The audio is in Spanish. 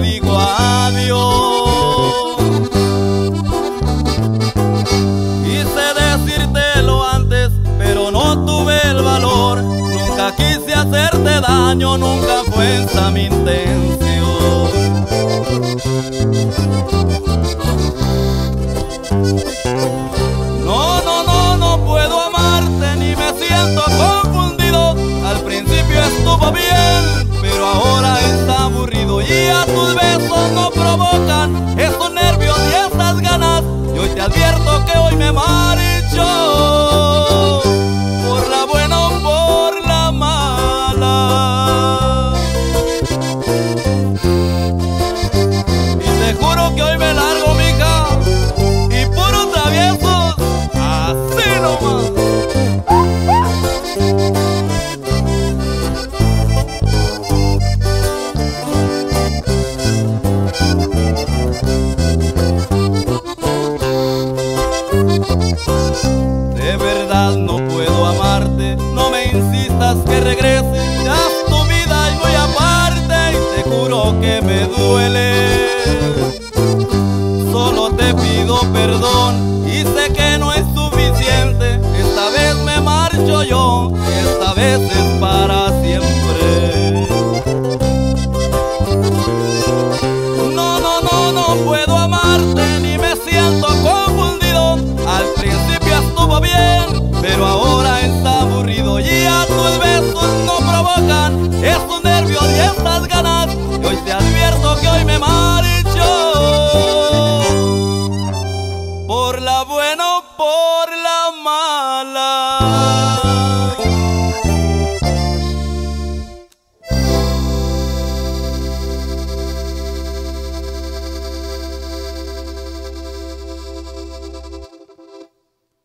digo adiós. Quise decírtelo antes, pero no tuve el valor. Nunca quise hacerte daño, nunca fue esa mi intención. No puedo amarte ni me siento confundido. Al principio estuvo bien, pero ahora está aburrido. Y a tus besos no provocan esos nervios y esas ganas. Y hoy te advierto que hoy me marcho, por la buena o por la mala. Y te juro que hoy me largo, mija, y puro traviesos, así nomás. De verdad no puedo amarte, no me insistas que regrese. Haz tu vida y voy aparte, y te juro que me duele. Solo te pido perdón y sé que no es suficiente. Esta vez me marcho yo, esta vez es